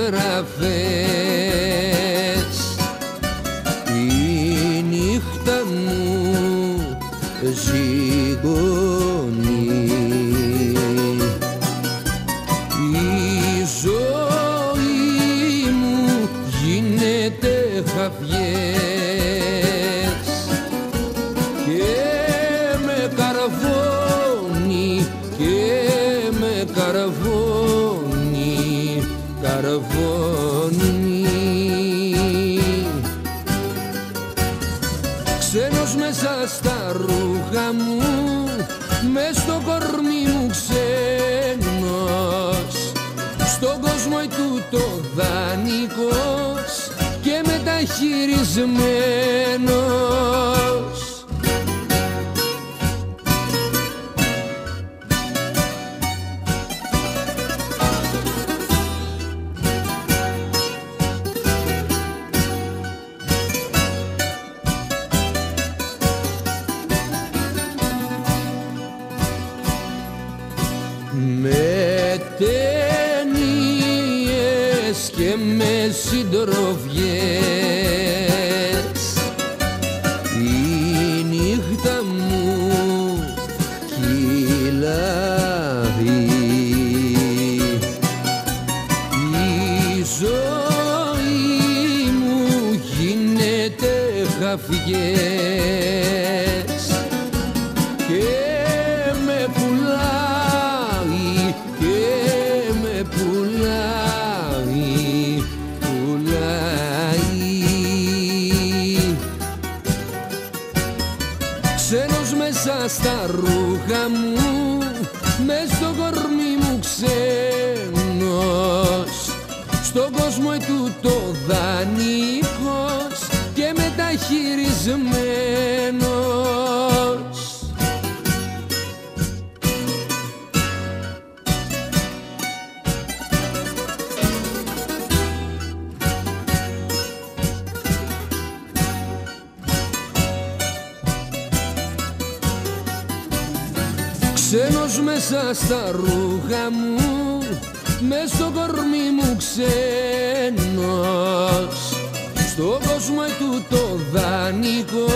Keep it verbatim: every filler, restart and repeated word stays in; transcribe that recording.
γραφές. Η νύχτα μου ζυγώνει, η ζωή μου γίνεται χαφιές και με καρβώνει και με καρβώνει, καρβώνει. Ξένος μέσα στα ρούχα μου, μες στο κορμί μου ξένος, στον κόσμο ετούτο δανεικός και μεταχειρισμένος. Με ταινίες και με συντροφιές η νύχτα μου κυλάει, η ζωή μου γίνεται χαφιές και με πουλάει και με πουλάει, πουλάει. Ξένος μέσα στα ρούχα μου, μες στο κορμί μου ξένος, στον κόσμο ετούτο δανεικός και μεταχειρισμένος. Ξένος μέσα στα ρούχα μου, μες στο κορμί μου ξένος, στον κόσμο ετούτο δανεικός